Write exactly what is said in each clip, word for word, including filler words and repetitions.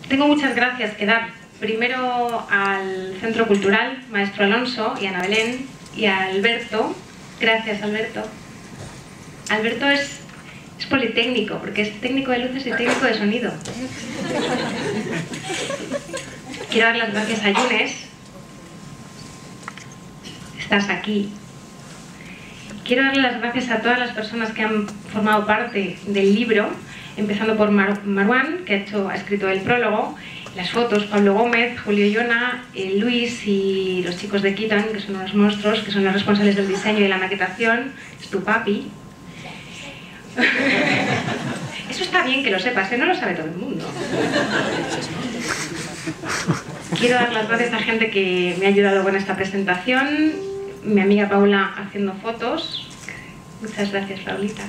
tengo muchas gracias que dar. Primero al Centro Cultural, Maestro Alonso y Ana Belén, y a Alberto. Gracias, Alberto. Alberto es, es politécnico, porque es técnico de luces y técnico de sonido. Quiero dar las gracias a Yunes. Estás aquí. Quiero darle las gracias a todas las personas que han formado parte del libro, empezando por Mar Marwan, que ha, hecho, ha escrito el prólogo, las fotos, Pablo Gómez, Julio Llona, eh, Luis y los chicos de Kitan, que son unos monstruos, que son los responsables del diseño y de la maquetación. Es tu papi. Eso está bien que lo sepas, ¿eh? No lo sabe todo el mundo. Quiero dar las gracias a gente que me ha ayudado con esta presentación. Mi amiga Paula haciendo fotos. Muchas gracias, Paulita.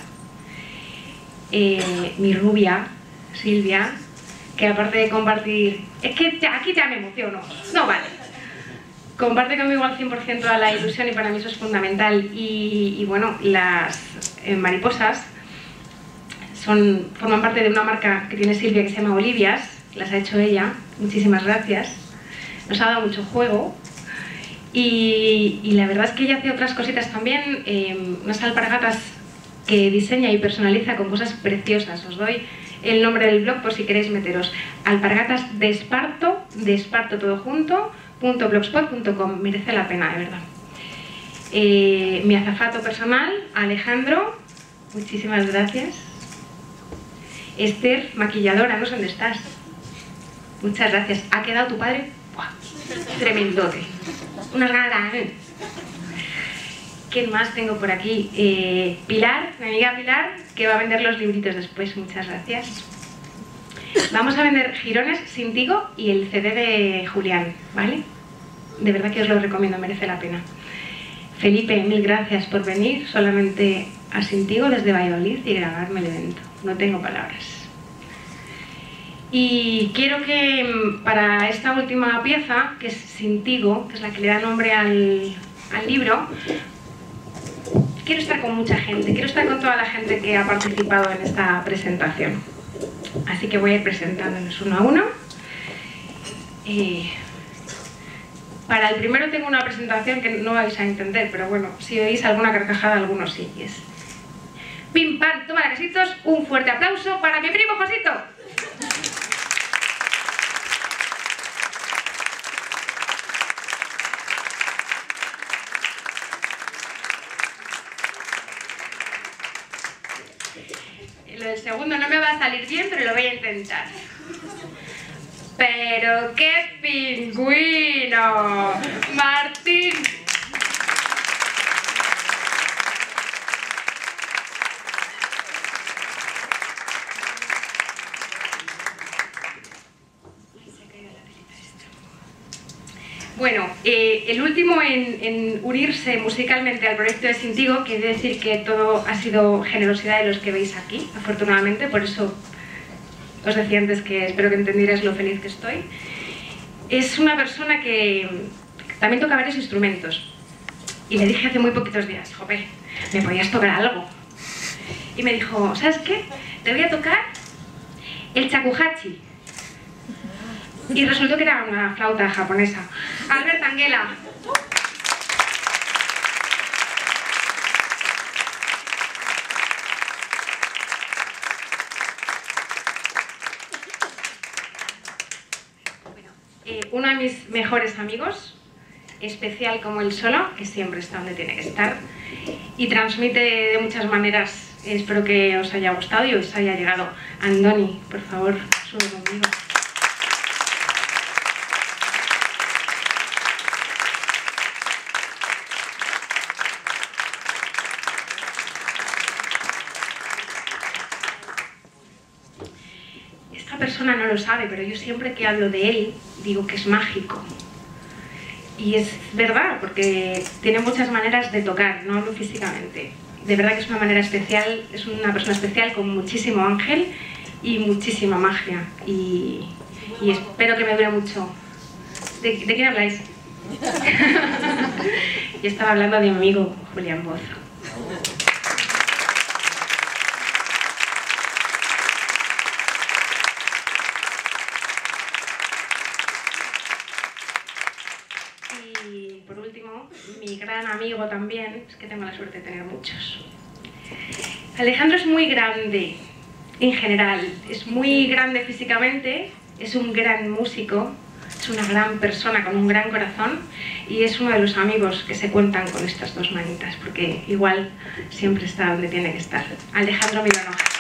Eh, mi rubia, Silvia, que aparte de compartir... Es que ya, aquí ya me emociono. No vale. Comparte conmigo al cien por ciento a la ilusión y para mí eso es fundamental. Y, y bueno, las eh, mariposas son, forman parte de una marca que tiene Silvia que se llama Olivias. Las ha hecho ella. Muchísimas gracias. Nos ha dado mucho juego. Y, y la verdad es que ella hace otras cositas también. Eh, unas alpargatas que diseña y personaliza con cosas preciosas. Os doy el nombre del blog por si queréis meteros. Alpargatas de Esparto, de Esparto todo junto, punto blogspot punto com. Merece la pena, de verdad. Eh, mi azafato personal, Alejandro, muchísimas gracias. Esther, maquilladora, no sé dónde estás. Muchas gracias. ¿Ha quedado tu padre? ¡Buah! Tremendote. Unas ganas. ¿Quién más tengo por aquí? Eh, Pilar, mi amiga Pilar, que va a vender los libritos después. Muchas gracias. Vamos a vender Girones, Sintigo y el C D de Julián, ¿vale? De verdad que os lo recomiendo, merece la pena. Felipe, mil gracias por venir solamente a Sintigo desde Valladolid y grabarme el evento. No tengo palabras. Y quiero que para esta última pieza, que es Sintigo, que es la que le da nombre al, al libro, quiero estar con mucha gente, quiero estar con toda la gente que ha participado en esta presentación. Así que voy a ir presentándonos uno a uno. Eh, para el primero tengo una presentación que no vais a entender, pero bueno, si oís alguna carcajada, algunos sí. Es pim pam, toma casitos, un fuerte aplauso para mi primo Josito. Lo del segundo no me va a salir bien, pero lo voy a intentar. ¡Pero qué pingüino! ¡Martín! Bueno, eh, el último en, en unirse musicalmente al proyecto de Sintigo, quiere decir que todo ha sido generosidad de los que veis aquí, afortunadamente, por eso os decía antes que espero que entendierais lo feliz que estoy. Es una persona que también toca varios instrumentos y le dije hace muy poquitos días, jope, ¿me podías tocar algo? Y me dijo, ¿sabes qué? Te voy a tocar el shakuhachi. Y resultó que era una flauta japonesa. Albert Angela. Bueno, eh, uno de mis mejores amigos, especial como él solo, que siempre está donde tiene que estar, y transmite de muchas maneras. Espero que os haya gustado y os haya llegado. Andoni, por favor, sube conmigo. Persona no lo sabe, pero yo siempre que hablo de él digo que es mágico y es verdad, porque tiene muchas maneras de tocar, no hablo físicamente, de verdad que es una manera especial, es una persona especial con muchísimo ángel y muchísima magia y, y espero que me dure mucho. ¿De, de quién habláis? Yo estaba hablando de mi amigo Julián Bozo. gran amigo también, es que tengo la suerte de tener muchos. Alejandro es muy grande, en general, es muy grande físicamente, es un gran músico, es una gran persona con un gran corazón y es uno de los amigos que se cuentan con estas dos manitas, porque igual siempre está donde tiene que estar. Alejandro Milanoja.